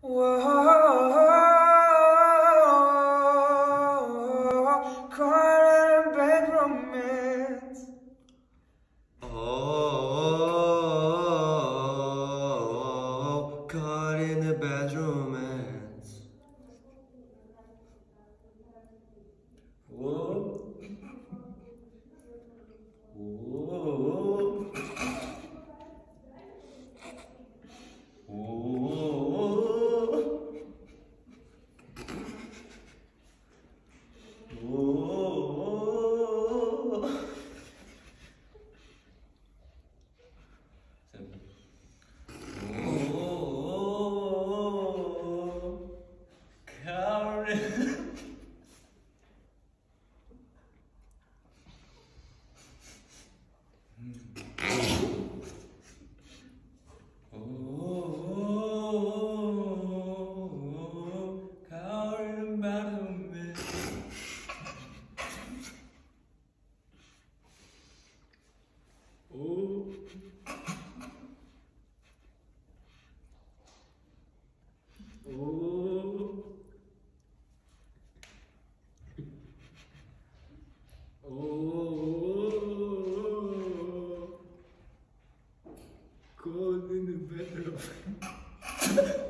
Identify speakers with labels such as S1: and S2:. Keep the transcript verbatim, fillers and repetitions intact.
S1: Whoa, caught in a bad romance. Oh, caught in a bad romance. Whoa. Whoa. Cold in the bedroom.